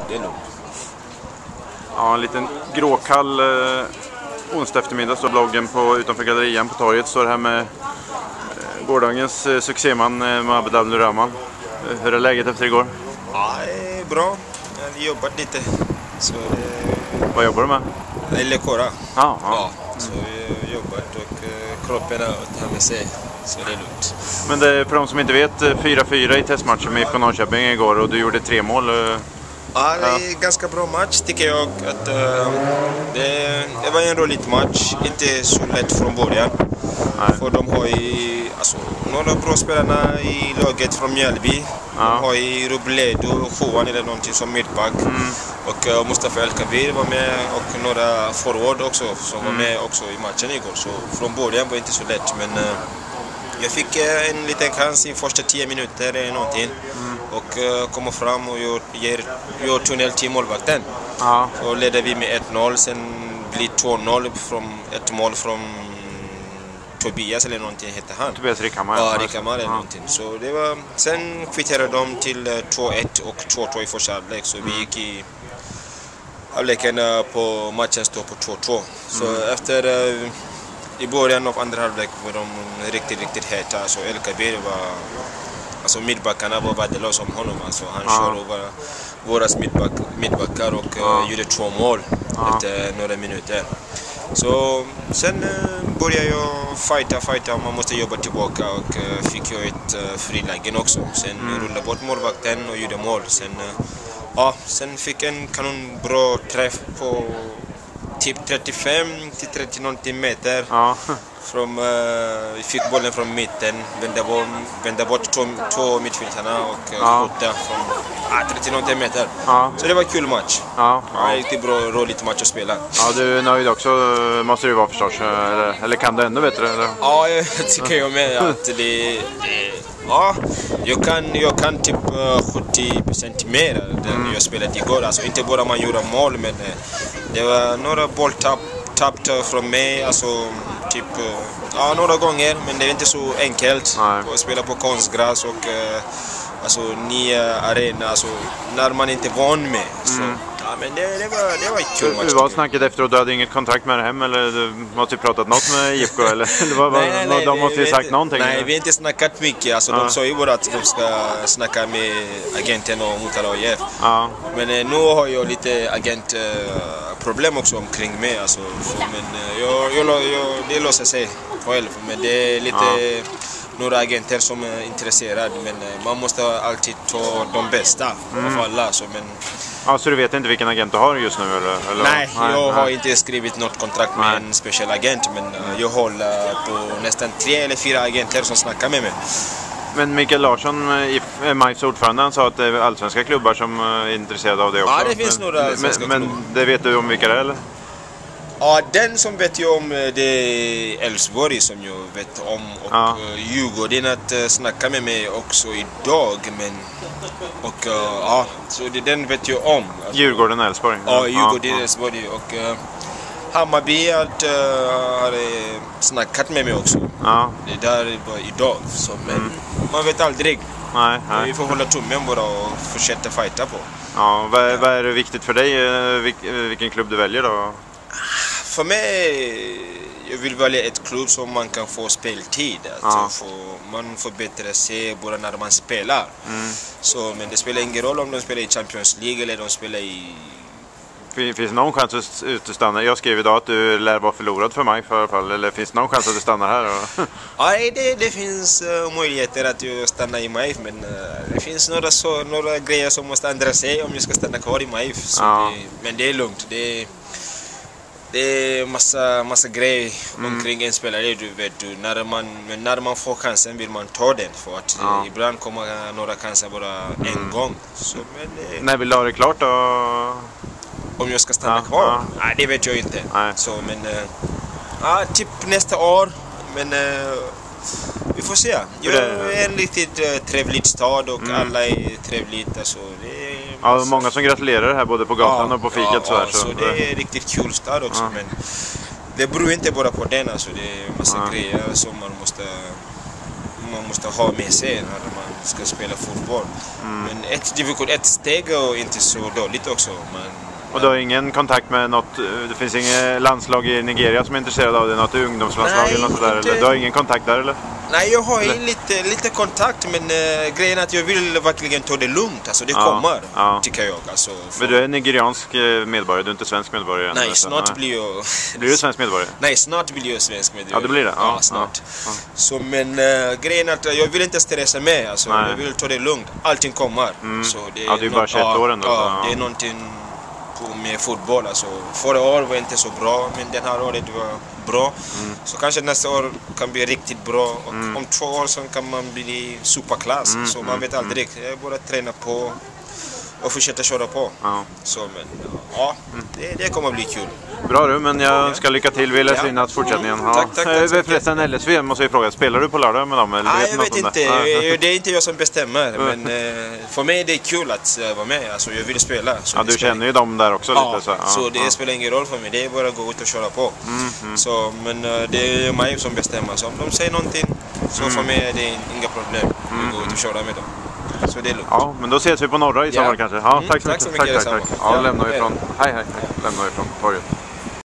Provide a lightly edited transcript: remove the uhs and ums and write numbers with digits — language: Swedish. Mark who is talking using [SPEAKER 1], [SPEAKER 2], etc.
[SPEAKER 1] det är lugnt.
[SPEAKER 2] Ja, en liten gråkall onsdag eftermiddag står bloggen utanför gallerian på torget. Står här med gårdagens succéman Mohamed Abdelrahman. Hur är läget efter igår?
[SPEAKER 1] Ja, det är bra. Jag har jobbat lite. Så
[SPEAKER 2] Vad jobbar du med?
[SPEAKER 1] Eller kora.
[SPEAKER 2] Ja.
[SPEAKER 1] Så jag har jobbat och kroppen har tagit med sig. Så det är lugnt.
[SPEAKER 2] Men det, för de som inte vet, 4-4 i testmatchen med IFK Norrköping igår och du gjorde 3 mål.
[SPEAKER 1] Ja, det är ganska bra match tycker jag. Att, det var en rolig match. Inte så lätt från början.
[SPEAKER 2] Nej.
[SPEAKER 1] För de har ju några bra spelarna i laget från Mjällby. De har ju Robledo, Juan eller någonting som mittback. Och Mustafa El-Kabir var med och några forward också som var med också i matchen igår. Så från början var det inte så lätt. Men jag fick en liten chans i första 10 minuter eller någonting. Och kommer fram och gör tunnel till målvakten. Så ledde vi med 1-0, sen blir 2-0 från ett mål från Tobias eller någonting hette han.
[SPEAKER 2] Tobias Rickammar.
[SPEAKER 1] Ja, Rickammar eller någonting. Så det var, sen kvitterade de till 2-1 och 2-2 i första halvlek. Så vi gick i halvleken på matchen stod på 2-2. Så efter i början av andra halvlek var de riktigt heta. Så El-Kabir var, alltså mittbackarna var värdelösa om honom. Alltså han kör över våra mittbackar och gjorde 2 mål efter några minuter. Så sen började jag fighta och man måste jobba tillbaka och fick jag ett frilägen också. Sen rullade bort målvakten och gjorde mål. Sen fick jag en kanonbra träff på typ 35-30 någonting meter. Vi fick bollen från mitten, vände bort två mittfältarna och skjuta från 30 någonting meter. Så det var en kul match. Riktigt bra, roligt match att spela.
[SPEAKER 2] Ja, du är nöjd också, måste du vara förstås. Eller kan du ännu bättre? Eller?
[SPEAKER 1] Ja, jag tycker jag med att jag kan typ 70% mer än jag spelade igår. Alltså inte bara man gjorde mål, men det var några bolltapp från mig, alltså typ några gånger, men det är inte så enkelt att spela på konstgräs och alltså nya arena, alltså när man inte är van med. Så, men det var ett kul match.
[SPEAKER 2] Hur var snacket efteråt? Du hade inget kontakt med hem, eller du måste ju pratat något med IFK eller? Nej, de måste ju sagt någonting.
[SPEAKER 1] Nej, vi har inte snackat mycket. Alltså, de sa ju bara att de ska snacka med agenten och Mutala och IF. Men nu har jag lite agentproblem också omkring mig. Alltså, men det löser sig själv. Men det är lite några agenter som är intresserade, men man måste alltid ta de bästa av alla. Så,
[SPEAKER 2] så du vet inte vilken agent du har just nu? Eller?
[SPEAKER 1] Nej, jag har inte skrivit något kontrakt med en speciell agent, men jag håller på nästan 3 eller 4 agenter som snackar med mig.
[SPEAKER 2] Men Mikael Larsson, MIFs ordförande, han sa att det är allsvenska klubbar som är intresserade av det också.
[SPEAKER 1] Ja, det finns några allsvenska klubbar.
[SPEAKER 2] Men det vet du om vilka det är, eller?
[SPEAKER 1] Ja, den som vet jag om det är Elfsborg som jag vet om, och Djurgården att snacka med mig också idag, men så den vet jag om. Alltså,
[SPEAKER 2] Djurgården och Elfsborg?
[SPEAKER 1] Ja, Djurgården och Elfsborg, och Hammarby har snackat med mig också. Det där var idag, så, men man vet aldrig.
[SPEAKER 2] Nej.
[SPEAKER 1] Vi får hålla tummen bara och fortsätta fighta på.
[SPEAKER 2] Vad är det viktigt för dig, vilken klubb du väljer då?
[SPEAKER 1] För mig, jag vill välja ett klubb som man kan få speltid. Man får bättre se bara när man spelar. Så, men det spelar ingen roll om de spelar i Champions League eller de spelar i...
[SPEAKER 2] Finns det någon chans att stanna? Jag skrev idag att du lär vara förlorad för mig i alla fall. Eller finns det någon chans att du stannar här?
[SPEAKER 1] Ja, det finns möjligheter att jag stannar i MIF, men det finns några grejer som måste ändra sig om jag ska stanna kvar i MIF. Men det är lugnt. Det är massa grejer omkring en spelare, du vet. När man får chansen vill man ta den, för att ibland kommer några chanser bara en gång. Så, men
[SPEAKER 2] när vill du ha det klart då?
[SPEAKER 1] Om jag ska stanna kvar? Nej, det vet jag inte. Så, men typ nästa år. Men vi får se. Jag är en riktigt trevlig stad och alla är trevligt. Alltså, det är
[SPEAKER 2] många som gratulerar här både på gatan och på fikat.
[SPEAKER 1] Så det är riktigt kul stad också. Men det beror inte bara på den. Alltså, det är massa grejer som man man måste ha med sig när man ska spela fotboll. Men division 1 steg är inte så dåligt också.
[SPEAKER 2] Och du har ingen kontakt med något, det finns inget landslag i Nigeria som är intresserad av det, något ungdomslandslag eller något sådär, eller? Du har ingen kontakt där eller?
[SPEAKER 1] Nej, jag har lite kontakt, men grejen är att jag vill verkligen ta det lugnt, alltså det kommer, tycker jag. Alltså,
[SPEAKER 2] men du är nigeriansk medborgare, du är inte svensk medborgare?
[SPEAKER 1] Nej, snart blir jag...
[SPEAKER 2] Blir du svensk medborgare?
[SPEAKER 1] Nej, snart blir jag svensk medborgare.
[SPEAKER 2] Ja, det blir det?
[SPEAKER 1] Ja, snart. Så, men grejen är att jag vill inte stressa med, alltså, jag vill ta det lugnt, allting kommer. Så det är
[SPEAKER 2] det är bara 21 år ändå.
[SPEAKER 1] Ja, det är någonting med fotboll. Alltså, förra året var inte så bra, men den här året var bra. Så kanske nästa år kan bli riktigt bra. Och om 2 år så kan man bli superklass. Så man vet aldrig. Jag bara träna på och fortsätta köra på. Så, men, det kommer att bli kul.
[SPEAKER 2] Bra du, men jag ska lycka till. Vi läser in att fortsättningen.
[SPEAKER 1] Tack.
[SPEAKER 2] Förresten, LSV måste jag fråga. Spelar du på lördag med dem? Eller
[SPEAKER 1] Nej, jag vet inte. Det är inte jag som bestämmer. Men för mig är det kul att vara med. Alltså, jag vill spela. Så
[SPEAKER 2] du känner ju dem där också lite.
[SPEAKER 1] Så det spelar ingen roll för mig. Det är bara att gå ut och köra på. Så, men det är mig som bestämmer. Så om de säger någonting, så för mig är det inga problem att gå ut och köra med dem. Så det är lugnt.
[SPEAKER 2] Ja, men då ses vi på norra i sommar kanske. Ja, tack så mycket.
[SPEAKER 1] Tack så mycket.
[SPEAKER 2] Tack. Ja, lämnar vi från... Hej. Lämnar vi från torget.